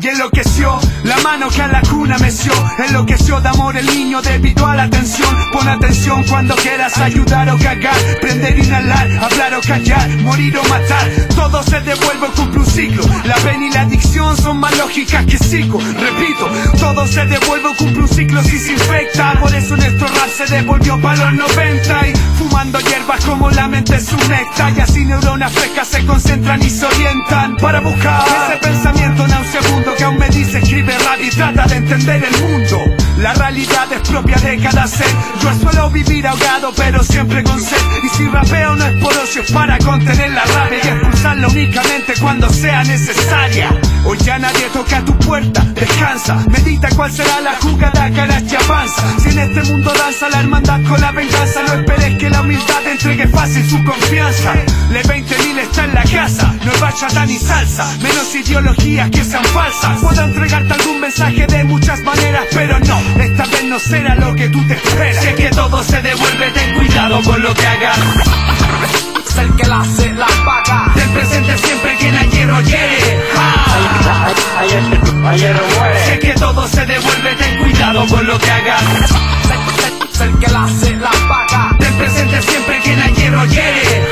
y enloqueció. La mano que a la cuna meció, enloqueció de amor el niño debido a la tensión. Pon atención cuando quieras ayudar o cagar, prender, inhalar, hablar o callar, morir o matar. Todo se devuelve, cumple un ciclo. La pena y la adicción son más lógicas que psico. Repito, todo se devuelve, cumple un ciclo si se infecta. Por eso nuestro rap se devolvió para los 90 y fumando hierbas como la mente su necta. Y así neuronas frescas se concentran y se orientan para buscar ese pensamiento nauseabundo que aún me dice escribe rap y trata de entender el mundo. La realidad es propia de cada ser. Yo suelo vivir ahogado pero siempre con sed. Y si rapeo no es por ocio, es para contener la rabia y expulsarla únicamente cuando sea necesaria. Hoy ya nadie toca tu puerta, descansa, medita cuál será la jugada que harás y avanza. Si en este mundo danza la hermandad con la venganza, no esperes que la humildad entregue fácil su confianza. Le 20.000 está en la casa, no es bachata ni salsa, menos ideologías que sean falsas. Puedo entregarte algún mensaje de muchas maneras, pero no, esta vez no será lo que tú te esperas. Si es que todo se devuelve, ten cuidado con lo que hagas. Es el que la hace, la paga. Ten presente siempre quien ayer o hiere. Ayer o muere. Si es que todo se devuelve, ten cuidado con lo que hagas. Es el que la hace, la paga. Ten presente siempre quien ayer o hiere.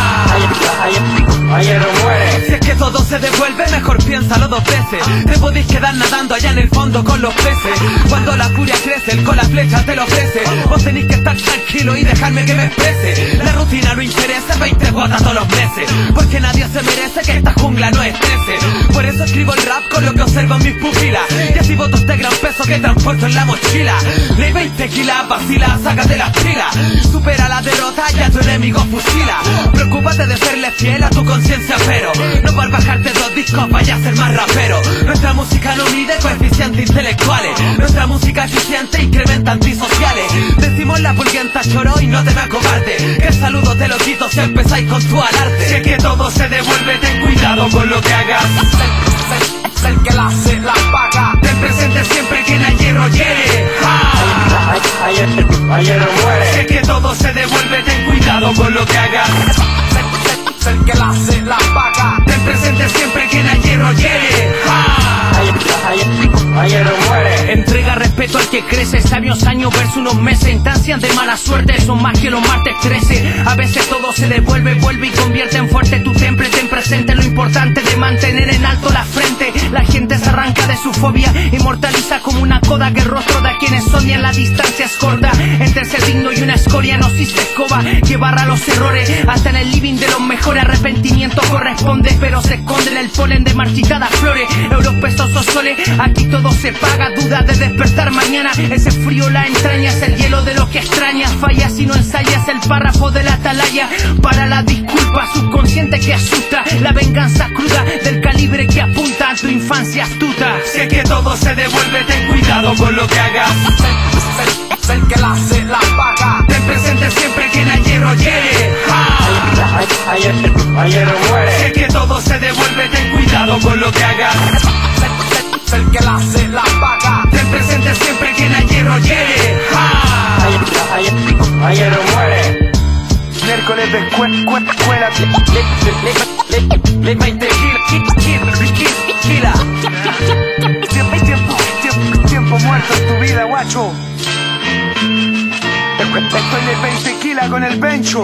Ayer o muere. Si es que todo se devuelve, mejor piénsalo dos veces. Te podéis quedar nadando allá en el fondo con los peces. Cuando la furia crece, el con la flecha te lo ofrece. Vos tenéis que estar tranquilo y dejarme que me exprese. La rutina no interesa, 20 gotas todos los meses. Porque nadie se merece que esta jungla no estrese. Por eso escribo el rap con lo que observo en mis pupilas. Y así botos de gran peso que transporto en la mochila. Ley 20 kilas, vacila, sácate las pilas. Supera la derrota y a tu enemigo fusila. Preocúpate de serle fiel a tu conciencia, pero no por bajarte 2 discos vaya a ser más rapero. Nuestra música no mide coeficientes intelectuales. Nuestra música eficiente incrementa antisociales. Decimos la pulguienta choro y no te me acobarde, que el saludo te lo quito si empezáis con tu alarde. Si es que todo se devuelve, ten cuidado con lo que hagas. Es el que la hace, la paga. Ten presente siempre quien ayer o hiere. Ayer o muere. Si es que todo se devuelve, ten cuidado con lo que hagas. Es el que la hace, la paga. Ten presente siempre quien ayer o hiere. Ayer o muere. Entrega respeto al que crece, sabios años versus unos meses. Instancias de mala suerte son más que los martes 13. A veces todo se devuelve, vuelve y convierte en fuerte tu temple. Ten presente lo importante de mantener en alto la frente. La gente se arranca de su fobia, inmortaliza como una coda que el rostro de quienes odian. La distancia es corta entre ser digno y una escoria. No existe escoba que barra los errores. Hasta en el living de los mejores arrepentimiento corresponde, pero se esconde en el polen de marchitadas flores. Euros, pesos o soles, aquí todo se paga. Duda de despertar mañana, ese frío la entraña. Es el hielo de lo que extrañas. Fallas si no ensayas el párrafo de la atalaya. Para la disculpa subconsciente que asusta. La venganza cruda del calibre que apunta a tu infancia astuta. Si es que todo se devuelve, ten cuidado con lo que hagas. Es el que la hace, la paga. Ten presente siempre quien ayer o hiere. Ayer o muere. Si es que todo se devuelve, ten cuidado con lo que hagas. Es el que la hace, la paga. Ten presente siempre quien ayer o hiere. Ayer o muere. Miércoles de escuela. Ley 20 kila. Tiempo muerto en tu vida, guacho. Estoy de 20 kilas con el Bencho.